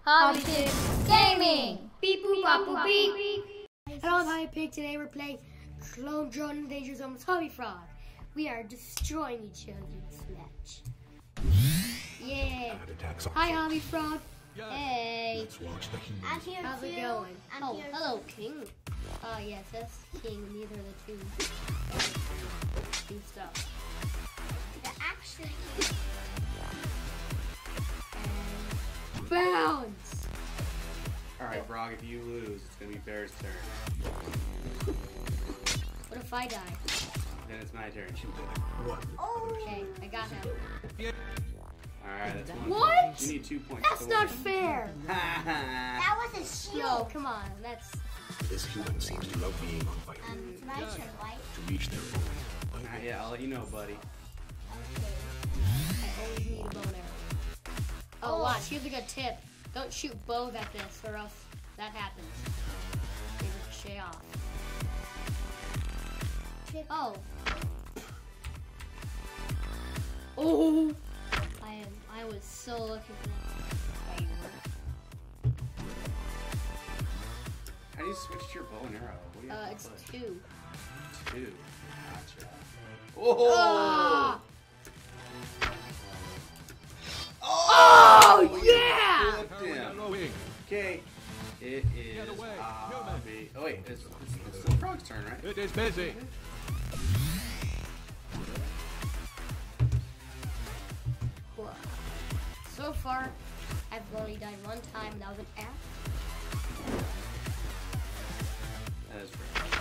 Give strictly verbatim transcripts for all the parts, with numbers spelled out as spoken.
Hobby Kids Gaming! Beep boop bop boop beep! Hello, I'm Hobby Pig. Today we're playing Clone Drone in Danger Zone with Hobby Frog. We are destroying each other in this match. Yeah! Hi, Hobby Frog. Hey! I'm here How's too. it going? I'm Oh, here. hello, King. Oh, yes, that's King. Neither are the two. Do stuff. The action. And bounce! Alright, Frog, if you lose, it's gonna be Bear's turn. What if I die? Then it's my turn. Oh. Okay, I got him. Alright, that's one. What? You need two points. That's to not win. fair! That was a shield. Yo, come on, that's... This human seems to love being on fire. Um, it's my turn, right? To reach their goal. Alright, yeah, I'll let you know, buddy. Okay. I always need a bow and arrow. Oh, Oh. watch, here's a good tip. Don't shoot bows at this, or else that happens. They ricochet off. Oh. Oh! I am. I was so lucky for that. How do you switch to your bow and arrow? What do you Uh, have it's to put? two. Two. Gotcha. Oh! Ah! Oh, yeah! Flipped him. Okay. It is Hobby. Oh wait, it's, it's, it's the Frog's turn, right? It is busy. Whoa. So far, I've only died one time, and that was an axe. That is right.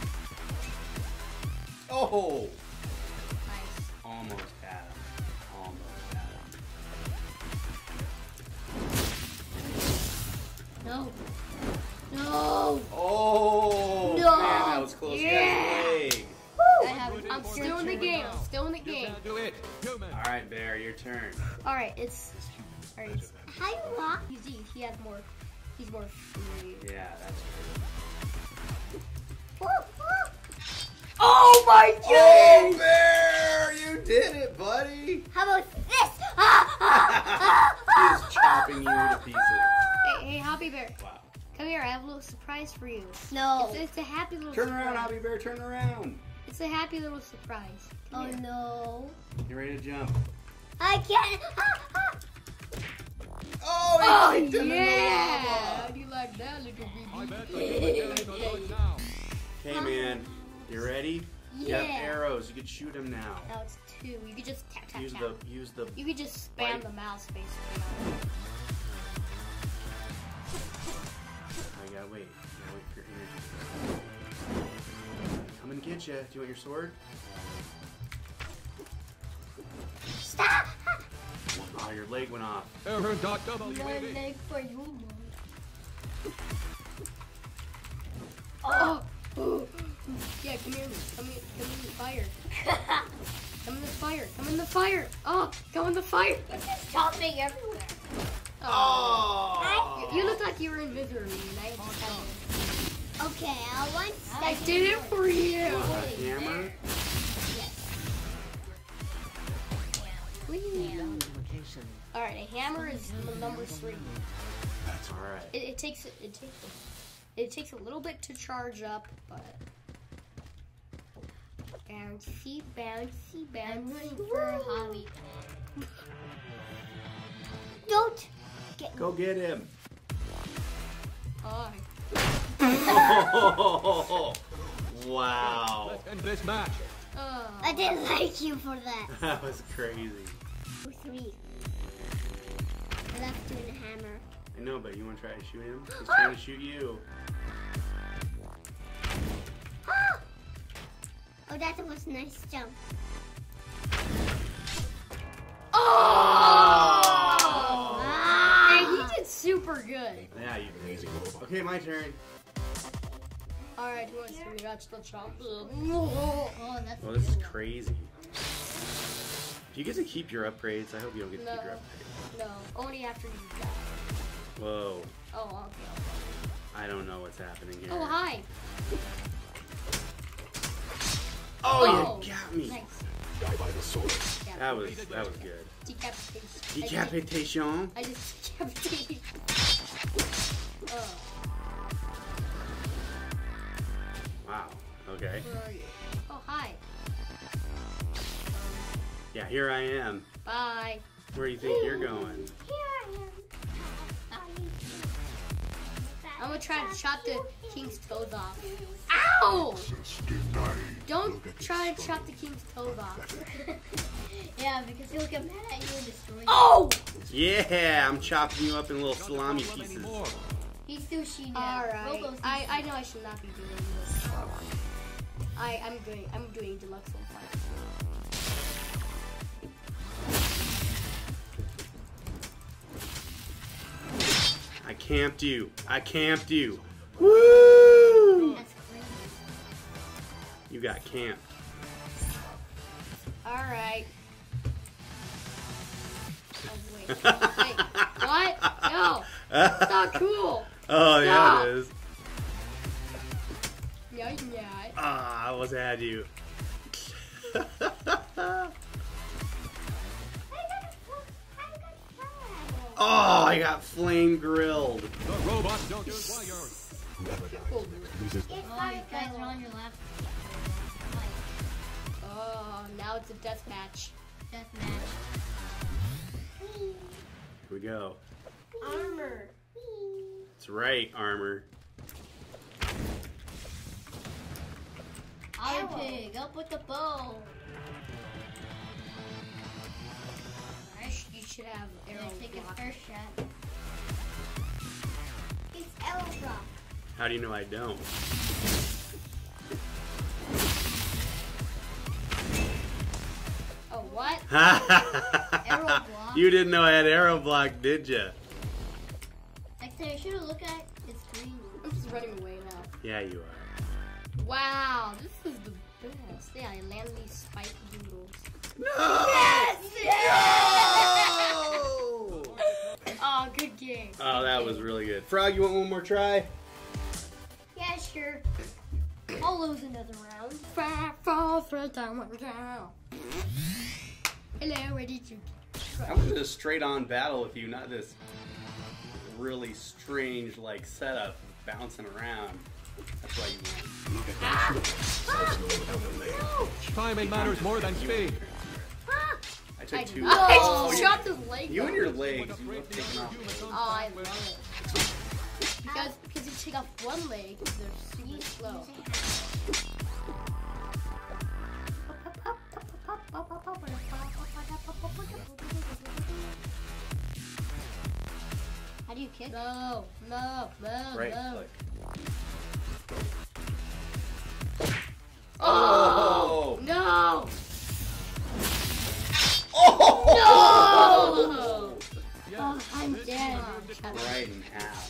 Oh! Nice. Almost had him. Almost had him. No. No. Oh! No. Man, that was close. Yeah. He has a leg. I have, I'm still in the game. I'm still in the You game. can do it. Human. All right, Bear, your turn. All right, it's. All right, it's How you walk? he's, he, he has more. He's more free. Yeah, that's Woo, woo. Oh my Oh, Bear! You did it, buddy! How about this? Ah, ah, He is chopping you to pieces. Hey, hey, Hobby Bear, Wow. come here. I have a little surprise for you. No. It's, it's a happy little. Turn surprise. around, Hobby Bear, turn around. It's a happy little surprise. Come Oh here. no. You ready to jump? I can't. Ah, ah. Oh, he Oh kicked him in the yeah! lava. How do you like that, little I baby? bet that you are getting the load now. Okay, man. You ready? You have Yeah. arrows. You can shoot him now. Now it's two. You could just tap tap Use tap. the use the. You could just spam Right. the mouse basically. I gotta wait. I gotta wait for your energy. I'm gonna get you. Do you want your sword? Stop. Oh, your leg went off. Error dot W No A D. leg for you. Oh! Oh. Yeah, come here. Come here. Come in the fire. Come in the fire. Come in the fire. Oh, go in the fire. It's jumping everywhere. Oh! You, you look like you were in misery, and I just had to- Okay, I want I did it for you. A hammer? All right, a hammer is the number three. That's all right. It, it takes it takes it takes a little bit to charge up, but bouncy, bouncy, I'm bouncy. rooting for a hobby. Don't get Go get him. Oh, Oh, wow. Let's end this match. oh. I didn't like you for that. That was crazy. Three. I left doing a hammer. I know, but you want to try to shoot him? He's trying to shoot you. Ah! Oh, that was a nice jump. Oh! Ah! Hey, he did super good. Yeah, you crazy. Okay, my turn. All right, who wants to watch the jump? Oh, that's Well, this is crazy. Do you get to keep your upgrades? I hope you don't get to No. keep your upgrades. no, only after you die. Whoa. Oh, okay. I don't know what's happening here. Oh, hi. Oh, Oh, you got me. Nice. Die by the sword. Yeah. That was that was good. Decapitation. Decapitation. I just decapitated. Okay. Where are you? Oh, hi. Yeah, here I am. Bye. Where do you think you're going? Here I am. I'm gonna try to chop the king's toes off. Ow! Don't try to chop the king's toes off. Yeah, because he'll get mad at you and destroy you. Oh! Yeah, I'm chopping you up in little salami pieces. Anymore. He's sushi now. Alright. Robo's I, I know I should not be doing this. I, I'm doing I'm doing deluxe on fire. I camped you. I camped you. Woo! That's crazy. You got camped. Alright. Oh, wait. Wait. What? No. It's not cool. Oh, yeah, Stop. it is. Yeah, yeah. Ah, I almost had you. Oh, I got flame grilled. The robots don't use wires. Whoever dies Cool. next loses. Oh, you guys are on your left. Oh, now it's a death match. Death match. Here we go. Armor. That's right, armor. Otter pig, up with the bow. Alright, you should have I'm arrow gonna take his block. first shot. It's arrow block. How do you know I don't? Oh, what? Arrow block. You didn't know I had arrow block, did ya? Next time you should have looked at its screen. I'm just running away now. Yeah, you are. Wow, this is the best. Yeah, I land these spike doodles. No! Yes! No! Oh, good game. Oh, that was really good. Frog, you want one more try? Yeah, sure. I'll lose another round. Five, four, three, two, one, go. Hello, ready to... I wanted a straight-on battle with you, not this really strange, like, setup bouncing around. That's why you won. Look at that shooting. Sells no elder leg. Timing matters more than speed. I took I, two. I Oh, just you- chopped his leg You off. and your legs, you both taken off. Oh, I love it. Because, because you take off one leg, they're super slow. How do you kick? No, no, no, Right no. click. Oh! Oh! No! Oh! No! Oh, I'm dead. Right in half.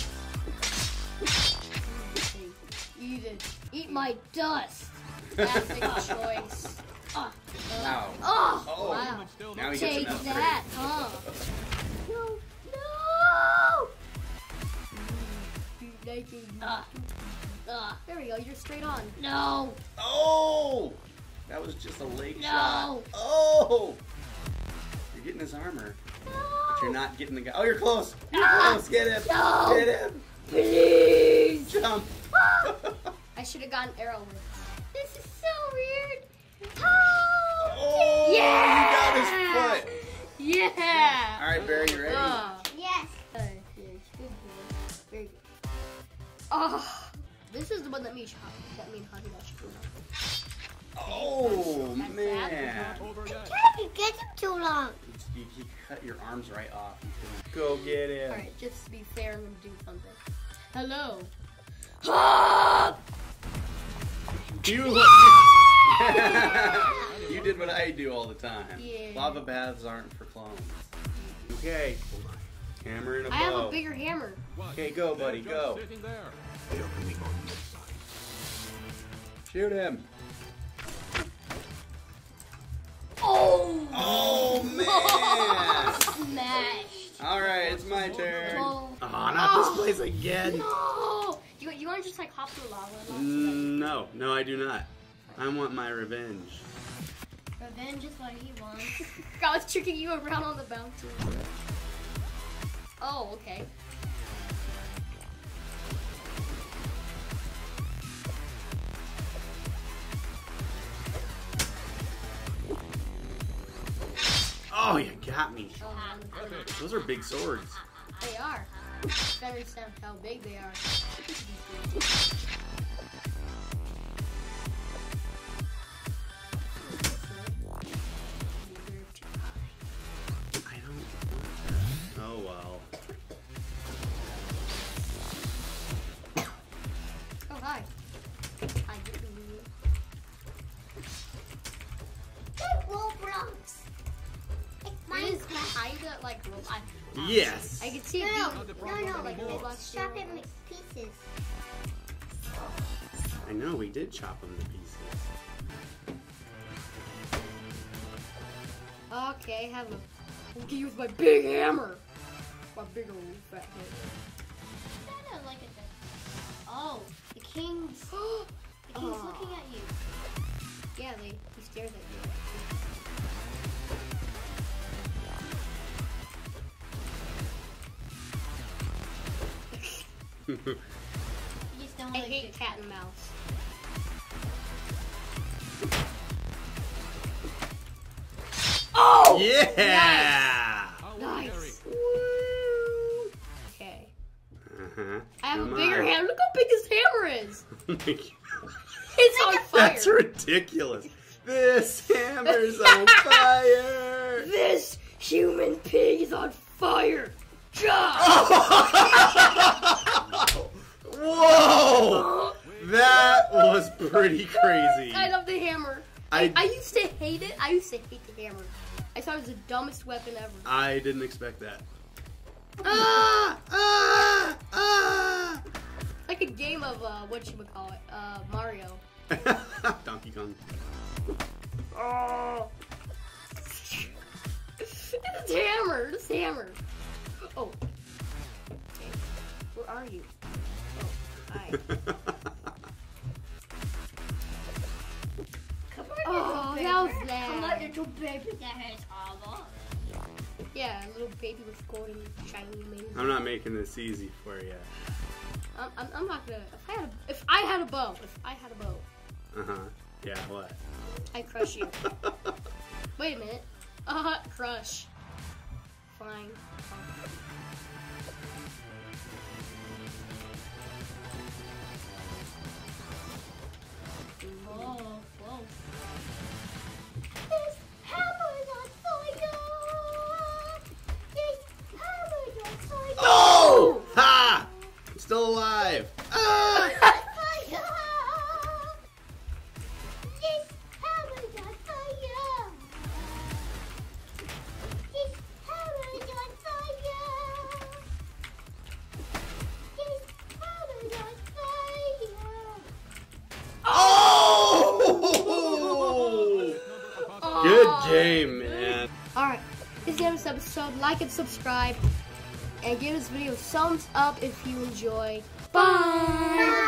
Eat it. Eat my dust. Classic choice. Oh, Ow. oh, Oh. wow. Now he gets Take an upgrade. that, huh? No, no! Uh, uh, There we go, you're straight on. no, Oh! That was just a leg No. shot. Oh! You're getting his armor, but you're not getting the guy. Oh, you're close. You're close. Get him. No. Get him. please. Jump. I should have gotten arrow with. This is so weird. Oh! Yeah. You got his foot. Yeah! All right, Barry, you ready? Oh. Yes. Uh, yeah, it's good, boy. Very good. Oh, this is the one that me, that me and Hobby got screwed up. Oh That's man! Over yet. You get him too long. You, you cut your arms right off. Go get him. Alright, just to be fair, I'm gonna do something. Hello. You You did what I do all the time. Yeah. Lava baths aren't for clones. Okay. Hammer and a bow. I have a bigger hammer. Okay, go, buddy, They're go. just sitting there. They are moving on the side. Shoot him. Oh! Oh man! Smashed. All right, it's my turn. Oh. Oh, not this place again. No! You, you want to just like hop through lava? Mm, No, no, I do not. I want my revenge. Revenge is what he wants. I was tricking you around on the bounty. Oh, okay. Chop me. Oh, man. Those are big swords. They are. I understand how big they are. I don't. Oh well. Oh, hi. Hi, Roblox. It's It is Minecraft. kinda like Roblox. Yes. I can see it No, being no, no, like Roblox. it's chop it in pieces. I know we did chop them to pieces. Okay, have a. I'm gonna use my big hammer. My big old fat head. I don't like it. Oh, the king's. The king's Aw. looking at you. Yeah, they, he stares at You just don't you. I like hate it. cat and mouse. Oh! Yeah. How ordinary. Nice. Okay. Uh-huh. I have Come a bigger on. hammer. Look how big this hammer is. Oh my God. It's on fire. That's ridiculous. This hammer's on fire. This human pig is on fire. Jump! Whoa! That was pretty crazy. I love the hammer. I I used to hate it. I used to hate the hammer. I thought it was the dumbest weapon ever. I didn't expect that. Ah! Ah! Ah! Like a game of uh, what you would call it, uh, Mario. Donkey Kong. Oh. This hammer. This hammer. Oh. Okay. Where are you? Oh. Hi. Come on, Oh, little that was baby. bad. Come on, little baby. That is horrible. Yeah, a little baby with golden shiny wings. I'm not making this easy for you. I'm, I'm, I'm not gonna. If I had a, if I had a bow, if I had a bow, Uh huh. Yeah. What? I'd crush you. Wait a minute. Uh, crush. Fine. Oh, whoa. This hammer's on fire. This hammer's on fire. Oh! Ha! I'm still alive. Ah! Fire. This hammer's on fire. This hammer's on fire. This hammer's on fire. Oh! Good Aw. game, man. Alright, this is the end of this episode. Like and subscribe. And give this video a thumbs up if you enjoy. Bye!